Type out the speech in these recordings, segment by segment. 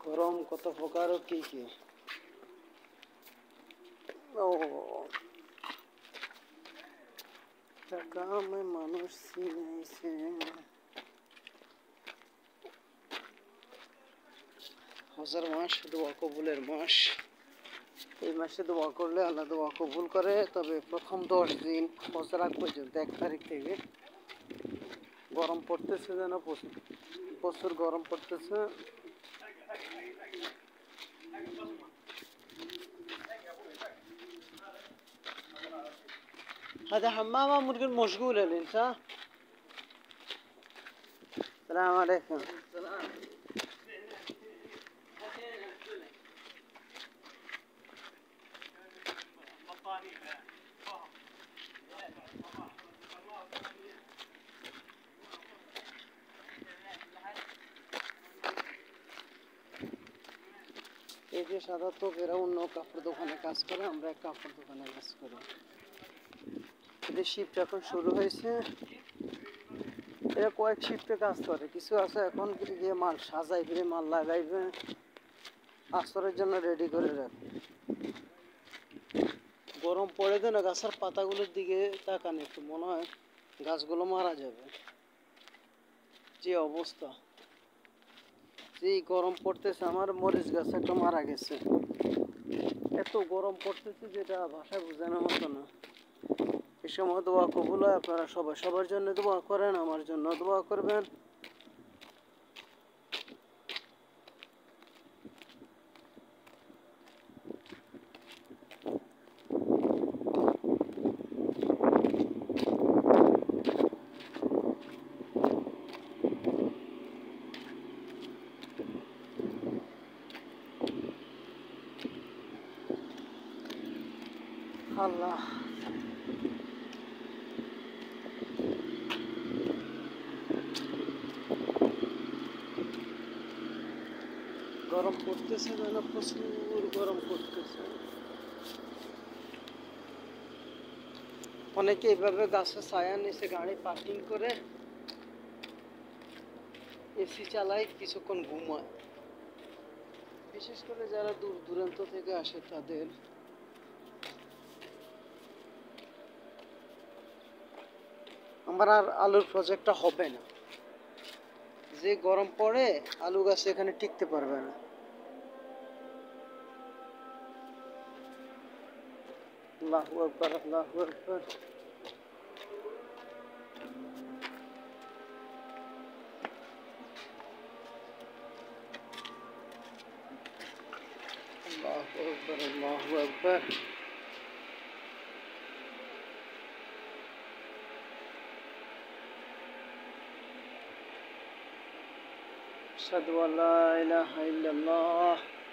গরম কত প্রকার ও কি কি। ও টাকা আমি মানুষ চিনাইছে। হাজার মাস দোয়া কবুলের মাস। এই মাসে দোয়া করলে আল্লাহ দোয়া কবুল করে। তবে প্রথম 10 দিন হজের আগ পর্যন্ত 1 তারিখ থেকে গরম পড়তেছে, যেন প্রচুর গরম পড়তেছে। هذا حمام مرقد مشغول الإنسان. السلام عليكم. এই যে সাধারণত এরা অন্য কাপড় দোকানে কাজ করে, আমরা এক কাপড় দোকানে কাজ করি। এদের শিফট এখন শুরু হয়েছে। এরা কয়েক শিফটে কাজ করে। কিছু আছে এখন গিয়ে মাল সাজাইবে, মাল লাগাইবে, আসরের জন্য রেডি করে রাখবে। গরম পড়ে দেয় না, গাছের পাতাগুলোর দিকে তাকান একটু, মনে হয় গাছগুলো মারা যাবে। যে অবস্থা, যে গরম পড়তেছে, আমার মরিচ গাছ একটা মারা গেছে। এত গরম পড়তেছে যেটা ভাষায় বোঝানোর মতো না। এই সময় দোয়া কবুল হয়। আপনারা সবাই সবার জন্য দোয়া করেন, আমার জন্য দোয়া করবেন। আল্লাহ গরম পড়তেছে, যেন প্রচুর গরম পড়তেছে। অনেকে এইভাবে গাছের ছায়ার নিচে গাড়ি পার্কিং করে এসি চালায়, কিছুক্ষণ ঘুমায়। বিশেষ করে যারা দূর দূরান্ত থেকে আসে তাদের। আমার আর আলুর প্রজেক্টটা হবে না। যে গরম পড়ে, আলু গাছ এখানে টিকতে পারবে না। আল্লাহু আকবার, আল্লাহু আকবার। আল্লাহু আকবার, আল্লাহু আকবার। আশহাদু আল্লা ইলাহা ইল্লাল্লাহ।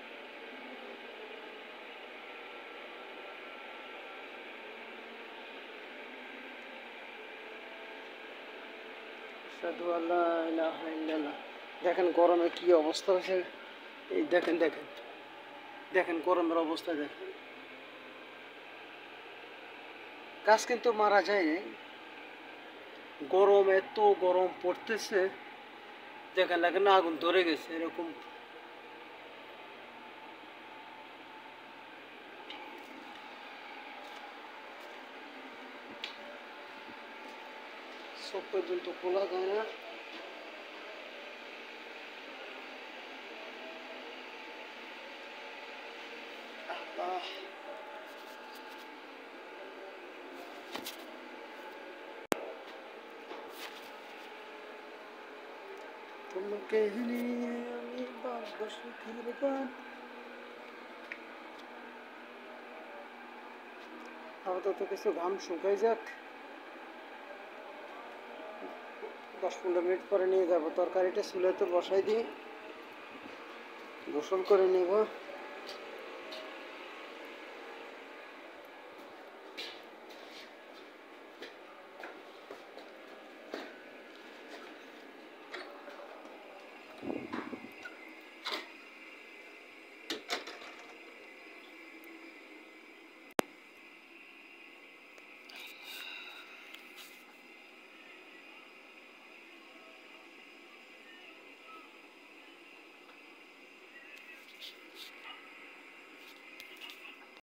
আশহাদু আল্লা ইলাহা ইল্লাল্লাহ। দেখেন গরমে কি অবস্থা হয়েছে। এই দেখেন দেখেন দেখেন গরমের অবস্থা দেখেন। গাছ কিন্তু মারা যায় নাই। গরম, এত গরম পড়তেছে, দেখেন লাগে না আগুন ধরে গেছে এরকম। চোখ পর্যন্ত খোলা যায় না। তোমাকে নিয়ে আমি বাঁধব সুখের গান। আপাতত কিছু ঘাম শুকাই যাক, 10-15 মিনিট পরে নিয়ে যাবো। তরকারিটা চুলাতে বসাই দিই, গোসল করে নেব।